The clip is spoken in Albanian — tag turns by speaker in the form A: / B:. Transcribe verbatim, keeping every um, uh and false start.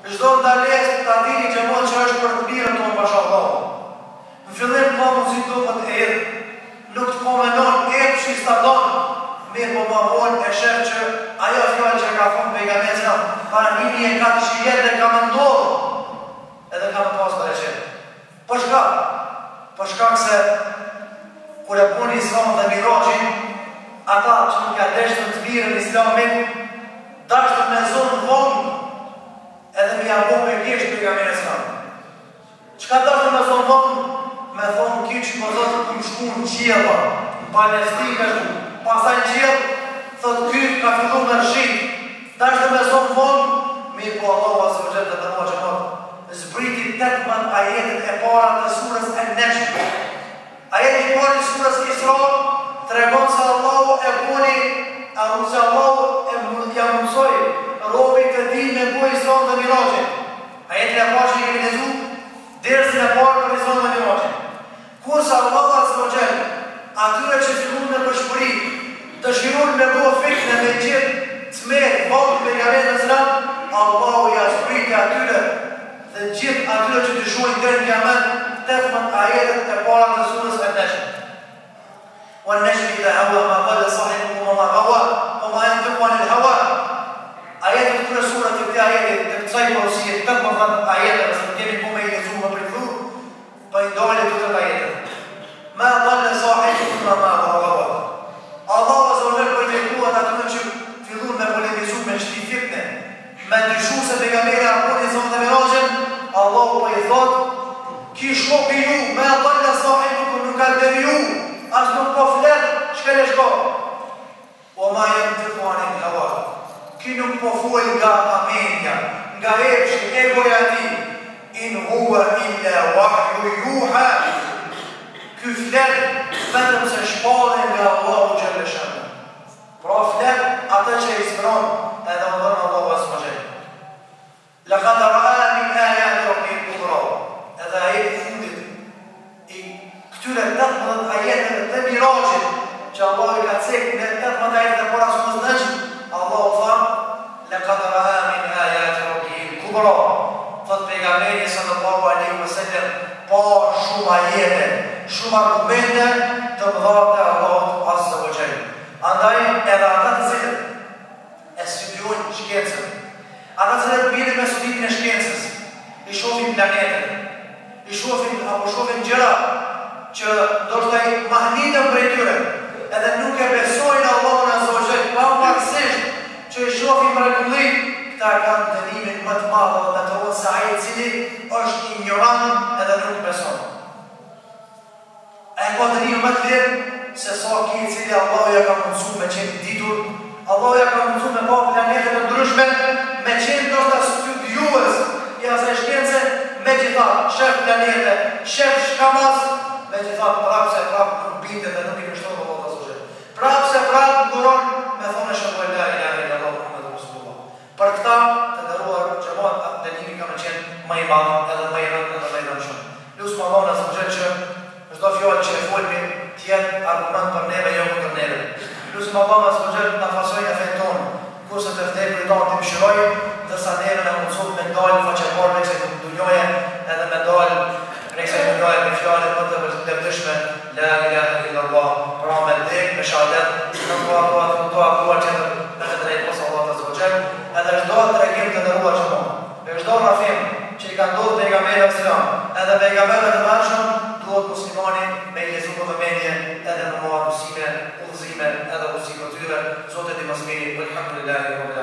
A: çdo ndalesë ta dini xhamon që është për të mirën tonë bashkë Allahut. Në fillim pa mundësi duhet e erë, nuk të komenon e që i stadon, mirë po ma vonë e shef që ajo fjallë që ka thonë pejgamberi para një një e katëqind vjetë dhe ka më ndodhë, edhe ka më pasë për e qenë. Për shkak, për shkak se kur e puni Islam dhe Mirajin, ata që nuk ka deshtën të mirën Islamit, dashtën me zonë vonë, edhe mi abo me kishtë pejgamberi Islam. Qka dashtën me zonë vonë? Me thonë kiqë më dhëtë ku më shku në qjela, në Palestinë shku, pasaj në qjelë, thëtë kyrë ka fillu me rëshit, ta është me zonë vonë, mirë po Allah asë më gjithë dhe të më gjëmatë, zbriti tetëmën ajetet e para të surës e neshme. Ajetet e para të surës Isra, të regonë se Allah e buni, a mu se Allah e ja mësoj, robit të din me bu Isra dhe Mirajin. Ajetet e para që i kemi lezu, dersin e parë për Isra dhe Mirajin. Kurse Allah asë më gjithë, atyre që fillun me përshpëri, të shirun me bo fitne me gjithë të merë, valë me gjavet në zram, Allahu i aspriti atyre dhe gjithë atyre që të shuajnë dhe në gjamet, të të mën ajetet e para të surës e neshme. Wa neshmi dhe hawa ma bëllë sahibu ma ma hawa, ma ma jenë të kuanë il hawa. Ajetet të kërë surët të këti ajetet, të këtësaj porosie, të më thënë ajetet, nëse të kemi po me i lezu më përkëthu, pa i dole të të ajetet. Ma bëllë sahibu ma ma hawa. Allah a zërëve për i tekuat atë që fillun me polemizu me qëti fitne, me dyshu se pejgamberi Arponi zonë dhe Mirajin, Allah për i thot, ki shopi ju, me bëllë sahibu kër nuk ka deviju, as nuk po flet, shkele shko. O ma jem të kuanin hawa, ki nuk po fuaj nga amenja, nga epshi, egoja ti, in hua illa wahju juha, ky flet vetëm se shpallin nga Allahu Gjellëshanë. Pra flet atë që i sëmëron edhe më dhënë Allahu asë më gjithë. Lëkëtë ra'a min aja në rëpin kubra, edhe ajeti fundit i këtyre tetëmbëdhjetë ajeteve të Mirajit, që Allahu i ka cekë në tetëmbëdhjetë ajetet e para së mësë nëgjë, Allahu tha, lëkëtë ra'a min aja në rëpin kubra, thëtë pejgamberi sallallahu alaihi wasallam, pa shumë ajete, shumë argumente të mëdha të Allahut Azza wa Jalla. Andaj edhe ata të cilët e studiojnë shkencën, ata të cilët binin me studimin e shkencës, i shohin planetën, i shohin apo shohin gjëra që ndoshta i mahnitën prej tyre, edhe nuk e besojnë Allahun Azza wa Jalla, pavarësisht që i shohin mrekullit, këta kanë dënimin më të madh dhe të thonë se ai i cili është ignorant edhe nuk beson. E ka dënimin më të lirë se sa ki i cili Allahu ja ka mundësu me qenë ditur, Allahu ja ka mundësu me pa planetet të ndryshme, me qenë ndoshta studiues i asaj shkence, me gjitha shef planete, shef shkamas, me gjitha prapë se prapë nuk binde dhe nuk i nështonë Allahu Azza wa Jalla. Prapë se prapë nguron me thonë shëllë la ilaha illallah Muhammadur Rasulullah. Për këta të ndëruar xhamat atë dënimi ka më qenë më i madh edhe më i rëndë edhe më i rëndshëm. Lusë Allahu Azza wa Jalla që çdo fjalë që e folmi të jetë argument për neve jo kundër neve. Lusë Allahu Azza wa Jalla na fasoj e fen tonë, kurse të vdekuri tonë të mëshiroj, ndërsa neve na mundësot me dalë faqeparë me kësaj dunjoje edhe me dalë prej kësaj dunjoje me fjalë më të vërtetshme la ilaha illallah, pra me dek me shahadet, në dua dua dua dua që të drejt pas Allahut Azza wa Jalla, edhe çdo tregim të ndëruar çdo. Me çdo rafim që i ka ndodhur pejgamberit sallallahu edhe pejgamberët e mëdhenj, duhet muslimani me lezu në vëmendje edhe në marrësime, udhëzime edhe udhëzime të tyre. Zoti i mëshirë, alhamdulillah.